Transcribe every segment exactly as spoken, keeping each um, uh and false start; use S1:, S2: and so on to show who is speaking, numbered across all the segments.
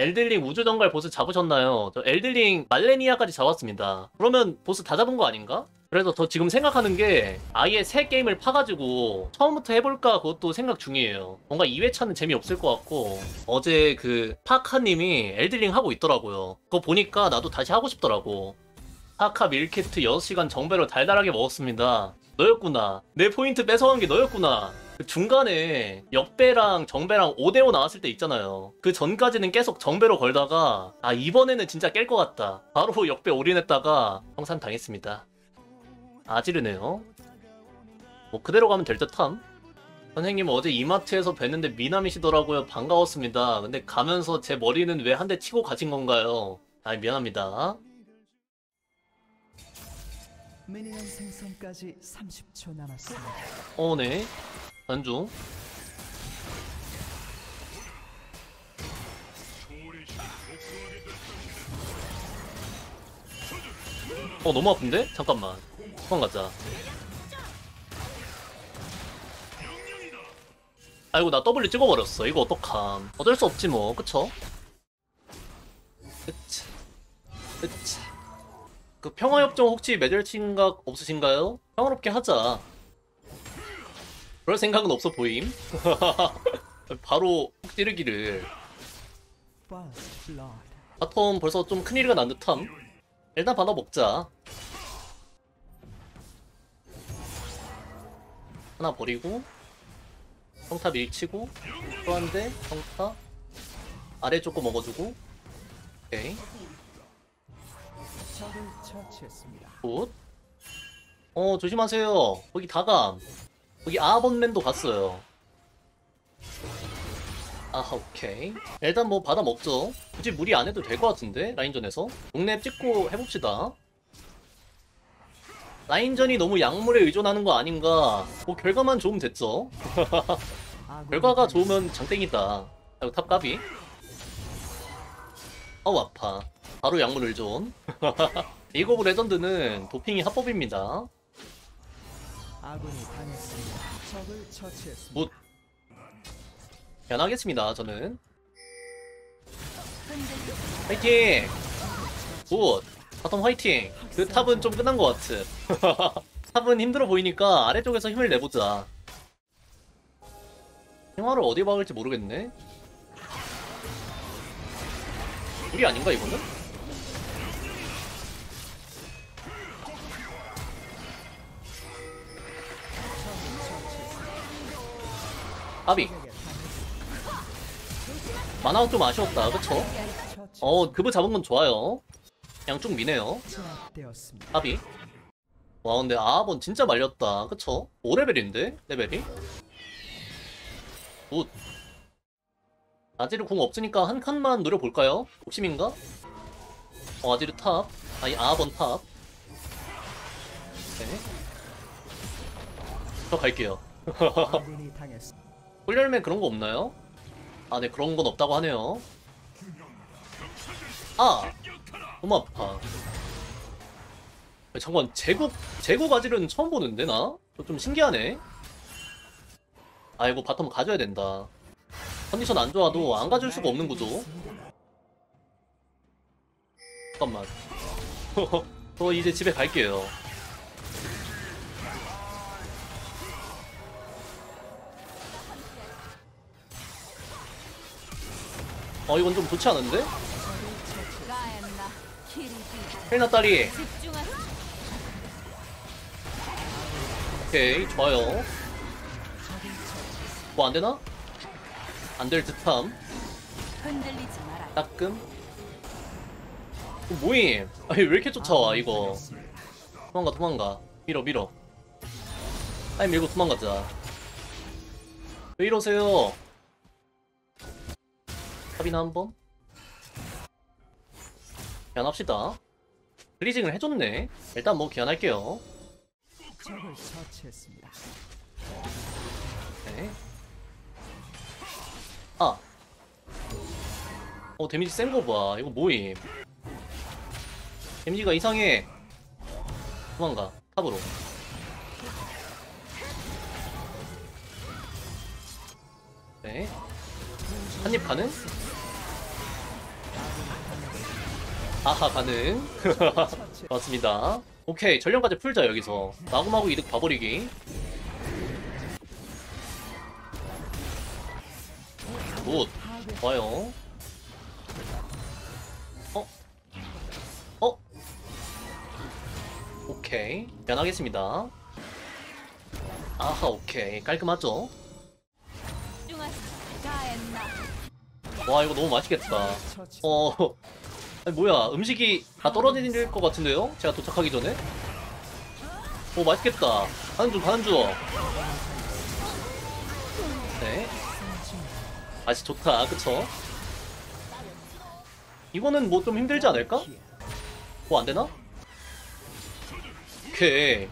S1: 엘들링 우주정갈 보스 잡으셨나요? 저 엘들링 말레니아까지 잡았습니다. 그러면 보스 다 잡은 거 아닌가? 그래서 저 지금 생각하는 게 아예 새 게임을 파가지고 처음부터 해볼까 그것도 생각 중이에요. 뭔가 이 회차는 재미없을 것 같고 어제 그 파카님이 엘들링 하고 있더라고요. 그거 보니까 나도 다시 하고 싶더라고. 파카 밀키트 여섯 시간 정배로 달달하게 먹었습니다. 너였구나. 내 포인트 뺏어간 게 너였구나. 그 중간에 역배랑 정배랑 오 대 오 나왔을 때 있잖아요. 그 전까지는 계속 정배로 걸다가 아 이번에는 진짜 깰 것 같다. 바로 역배 올인했다가 성산 당했습니다. 아지르네요. 뭐 그대로 가면 될 듯함. 선생님 어제 이마트에서 뵀는데 미남이시더라고요. 반가웠습니다. 근데 가면서 제 머리는 왜 한 대 치고 가신 건가요? 아 미안합니다.
S2: 미니언 생성까지 삼십 초 남았습니다.
S1: 어, 네. 안중. 어, 너무 아픈데? 잠깐만. 도망가자. 아이고, 나 W 찍어버렸어. 이거 어떡함. 어쩔 수 없지 뭐, 그쵸? 그치. 그치. 그 평화협정 혹시 맺을 생각 없으신가요? 평화롭게 하자. 그럴 생각은 없어 보임. 바로 훅 찌르기를. 바텀 벌써 좀 큰일이 난 듯함. 일단 받아 먹자. 하나 버리고 평타 밀치고 또 한 대 평타 아래 조금 먹어주고. 오케이 굿. 어 조심하세요. 거기 다감. 거기 아번맨도 갔어요. 아하 오케이. 일단 뭐 받아 먹죠. 굳이 무리 안 해도 될 것 같은데 라인전에서. 동랩 찍고 해봅시다. 라인전이 너무 약물에 의존하는 거 아닌가. 뭐 결과만 좋으면 됐죠. 결과가 좋으면 장땡이다. 아이고 탑 까비. 어우 아파. 바로 약물 의존. 리그 오브 레전드는 도핑이 합법입니다.
S2: 아군이 당했습니다. 적을 처치했습니다.
S1: 못 변하겠습니다. 저는 화이팅. 굿. 바텀 화이팅. 그 탑은 좀 끝난 것 같아. 탑은 힘들어 보이니까 아래쪽에서 힘을 내보자. 생화를 어디 박을지 모르겠네. 우리 아닌가 이거는? 아비. 만화가 좀 아쉬웠다. 그쵸? 어 그브 잡은 건 좋아요. 그냥 쭉 미네요. 아비. 와 근데 아번 진짜 말렸다. 그쵸? 오 레벨인데? 레벨이? 굿. 아지르 궁 없으니까 한 칸만 노려볼까요? 욕심인가? 어 아지르 탑. 아니 아번 탑. 네. 저 갈게요. 꿀열매 그런 거 없나요? 아, 네, 그런 건 없다고 하네요. 아! 너무 아파. 잠깐, 제국, 제국 아지르는 처음 보는데, 나? 좀 신기하네. 아이고, 바텀 가져야 된다. 컨디션 안 좋아도 안 가줄 수가 없는 구조. 잠깐만. 저 이제 집에 갈게요. 어 이건 좀 좋지 않은데? 헬나 딸이. 오케이 좋아요. 뭐 안되나? 안될 듯함. 따끔. 어, 뭐임? 아니 왜 이렇게 쫓아와 이거. 도망가 도망가. 밀어 밀어. 아니 밀고 도망가자. 왜 이러세요? 탑이나 한번? 기한합시다. 클리징을 해줬네. 일단 뭐 기한할게요. 네. 아. 어 데미지 센거 봐. 이거 뭐임? 데미지가 이상해. 도망가. 탑으로. 네. 한입 가능? 아하 가능.
S2: 처치.
S1: 맞습니다. 오케이 전령까지 풀자 여기서. 마구마구 이득 봐버리기. 굿. 좋아요. 어? 어? 오케이 변하겠습니다. 아하 오케이 깔끔하죠? 와 이거 너무 맛있겠다.
S2: 처치.
S1: 어 아니, 뭐야 음식이 다 떨어질 것 같은데요? 제가 도착하기 전에? 오 맛있겠다. 가는 중 가는 중. 네 맛이 좋다 그쵸? 이거는 뭐 좀 힘들지 않을까? 뭐 안되나? 오케이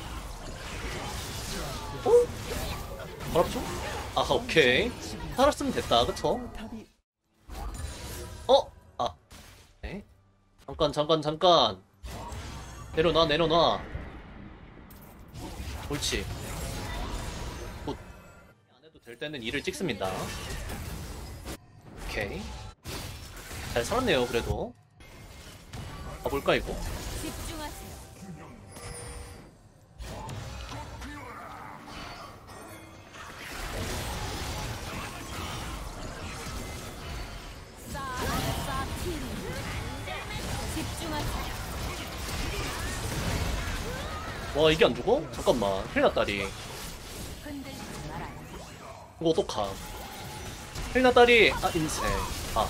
S1: 어? 바랍죠? 아하 오케이 살았으면 됐다 그쵸?
S2: 탑이
S1: 어? 아 네 잠깐 잠깐 잠깐 내려놔 내려놔 옳지 굿 안해도 될 때는 이를 찍습니다. 오케이 잘 살았네요 그래도. 가볼까 이거?
S3: 집중하세요. 집중하세요.
S1: 와 이게 안 죽어? 잠깐만 헬나딸이
S3: 흔들리지 말아요.
S1: 이거 어떡함. 헬나딸이 아 인생 아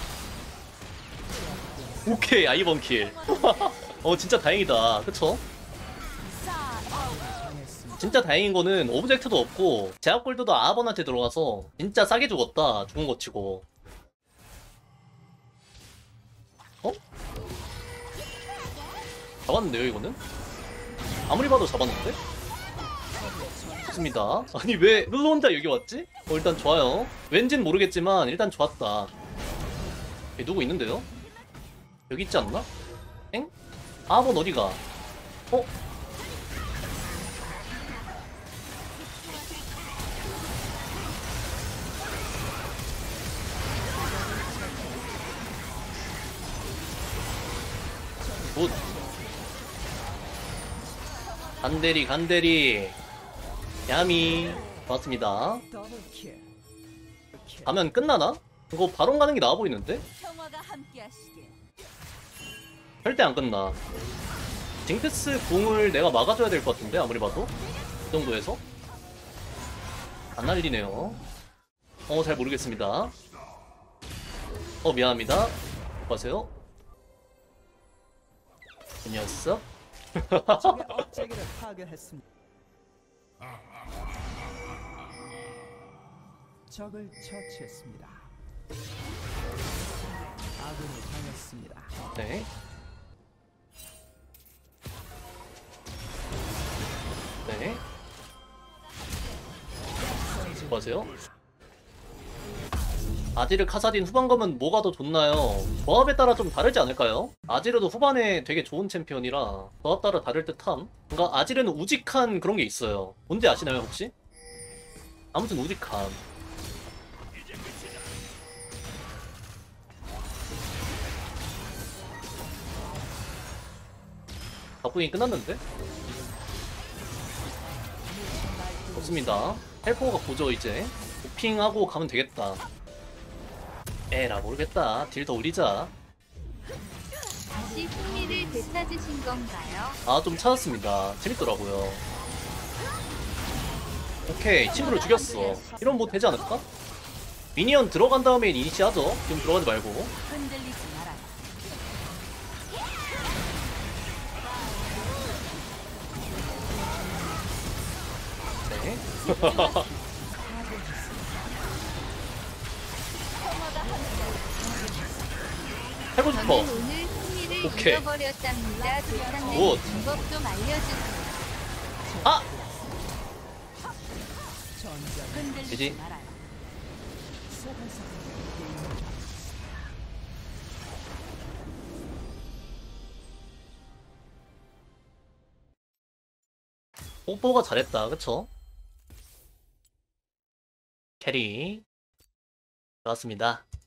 S1: 오케이 아이번 킬. 어 진짜 다행이다 그쵸?
S2: 당했습니다.
S1: 진짜 다행인 거는 오브젝트도 없고 제압 골드도 아번한테 들어가서 진짜 싸게 죽었다 죽은 거 치고. 어? 잡았는데요 이거는? 아무리 봐도 잡았는데? 좋습니다. 아니 왜 룰루 혼자 여기 왔지? 어 일단 좋아요. 왠진 모르겠지만 일단 좋았다. 여기 누구 있는데요? 여기 있지 않나? 엥? 아번 어디가? 어? 굿. 간대리 간대리 야미 맞습니다.
S2: 더블킬.
S1: 가면 끝나나? 이거 바론 가는 게 나아 보이는데?
S3: 평화가 함께하시길.
S1: 절대 안 끝나. 징크스 궁을 내가 막아줘야 될 것 같은데 아무리 봐도 이 정도에서 안 날리네요. 어 잘 모르겠습니다. 어 미안합니다. 안녕하세요. 이 녀석.
S2: 적의 업체계를 파괴했습니다. 적을 처치했습니다. 아군이 당했습니다.
S1: 네. 네. 수고하세요. 아지르 카사딘 후반 거면 뭐가 더 좋나요? 조합에 따라 좀 다르지 않을까요? 아지르도 후반에 되게 좋은 챔피언이라 조합 따라 다를 듯함? 뭔가 아지르는 우직한 그런 게 있어요. 뭔지 아시나요 혹시? 아무튼 우직함. 바쁘긴 끝났는데? 없습니다. 헬퍼가 보죠 이제. 도핑하고 가면 되겠다. 에라 모르겠다. 딜 더 올리자.
S3: 다시 흥미를 되찾으신 건가요?
S1: 아 좀 찾았습니다. 재밌더라고요. 오케이 친구를 죽였어. 이러면 뭐 되지 않을까? 미니언 들어간 다음에 이니시 하죠. 지금 들어가지 말고.
S3: 흔들리지 말아요.
S1: 네. 해고
S3: 저는
S1: 싶어.
S3: 오늘 흥미를
S1: 오케이.
S3: 잃어버렸답니다. 조상님
S1: 굿.
S3: 방법 좀 알려주세요.
S1: 아!
S2: 전장
S3: 흔들리지
S1: 되지?
S3: 말아요.
S2: 소환사 게임
S1: 뽀뽀가 잘했다. 그쵸? 캐리. 좋았습니다.